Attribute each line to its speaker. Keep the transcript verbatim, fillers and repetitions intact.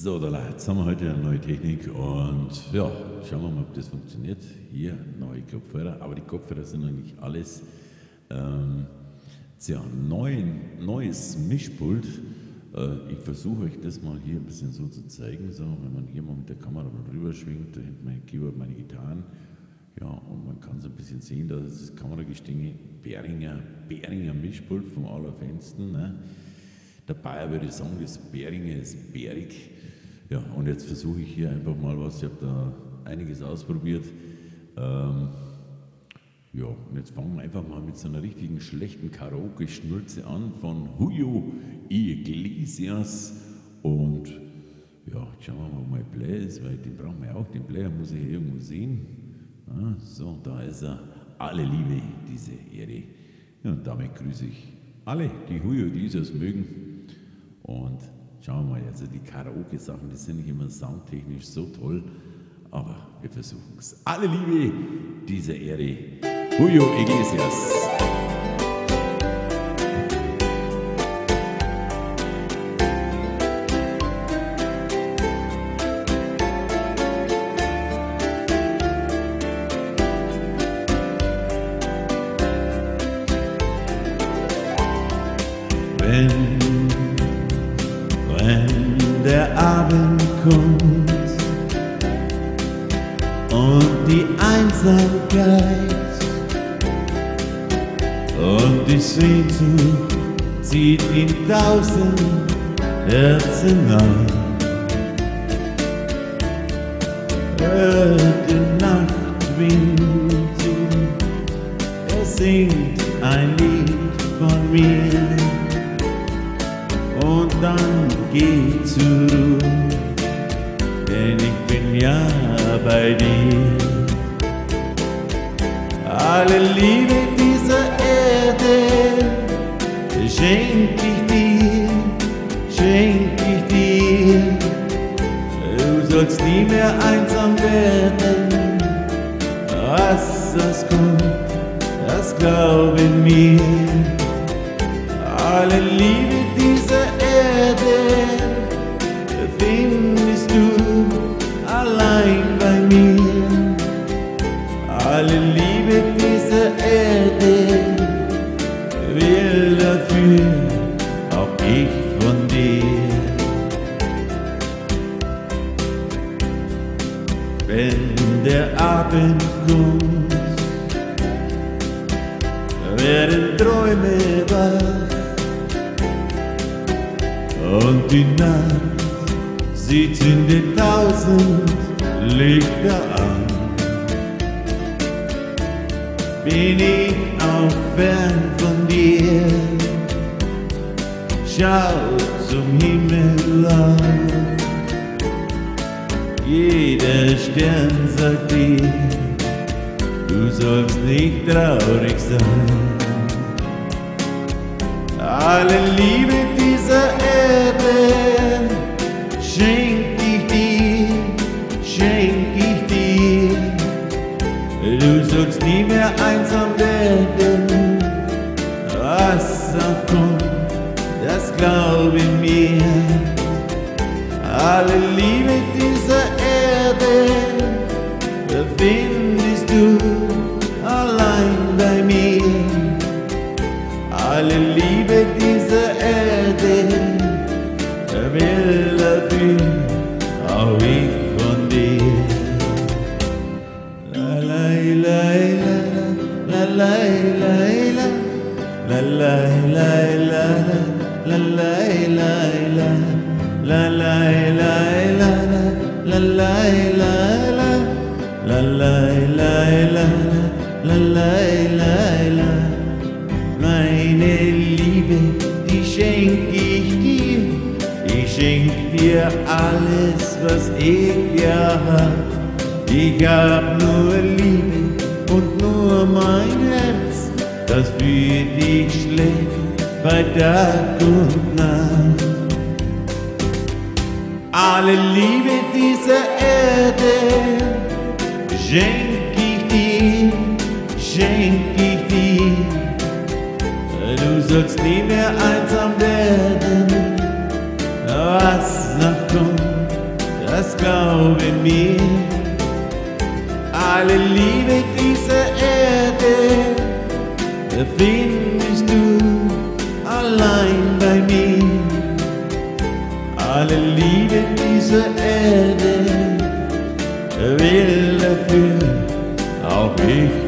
Speaker 1: So, da jetzt haben wir heute eine neue Technik und ja, schauen wir mal, ob das funktioniert. Hier neue Kopfhörer, aber die Kopfhörer sind noch nicht alles. Ähm, ja, neuen, neues Mischpult. Äh, ich versuche euch das mal hier ein bisschen so zu zeigen. So, wenn man hier mal mit der Kamera mal rüber schwingt, da hinten mein Keyboard, meine Gitarren. Ja, und man kann so ein bisschen sehen, dass das Kameragestänge Behringer, Behringer Mischpult vom Allerfeinsten. Ne? Der Bayer würde sagen, das Behringer ist bärig. Ja, und jetzt versuche ich hier einfach mal was. Ich habe da einiges ausprobiert. Ähm, ja, und jetzt fangen wir einfach mal mit so einer richtigen schlechten Karaoke-Schnulze an von Julio Iglesias. Und ja, jetzt schauen wir mal, wo mein Player ist, weil den brauchen wir auch. Den Player muss ich irgendwo sehen. Ah, so, da ist er. Alle Liebe, diese Ehre. Ja, und damit grüße ich alle, die Julio Iglesias mögen. Und schauen wir mal, also die Karaoke-Sachen, die sind nicht immer soundtechnisch so toll, aber wir versuchen es. Alle Liebe, diese Ehre. Julio Iglesias.
Speaker 2: Wenn, wenn der Abend kommt und die Einsamkeit und die Sehnsucht zieht in tausend Herzen an, hört den Nachtwind zu, er singt ein Lied von mir. Und dann geh zur Ruhe, denn ich bin ja bei dir. Alle Liebe dieser Erde schenk ich dir, schenk ich dir. Du sollst nie mehr einsam werden, was das kommt, das glaube mir. Alle Liebe dieser Erde findest du allein bei mir. Alle Liebe dieser Erde will dafür auch ich von dir. Wenn der Abend kommt, werden Träume wach und die Nacht, sie zündet tausend Lichter an. Bin ich auch fern von dir, schau zum Himmel auf. Jeder Stern sagt dir, du sollst nicht traurig sein. Alle Liebe dieser Erde schenk ich dir, schenk ich dir. Du sollst nie mehr einsam werden, was auch kommt, das glaube mir. Alle Liebe dieser Erde findest du allein bei mir. Alle Liebe dieser Erde will dafür auch ich von dir. La la la la la la la la la la la la la la la la la la la la. Meine Liebe, die schenk ich dir, ich schenk dir alles, was ich ja hab. Ich hab nur Liebe und nur mein Herz, das für dich schlägt bei Tag und Nacht. Alle Liebe dieser Erde schenk ich dir, schenk ich dir. Du sollst nie mehr einsam werden, was noch kommt, alle Liebe dieser Erde findest du allein bei mir. Alle Liebe dieser Erde will dafür auch ich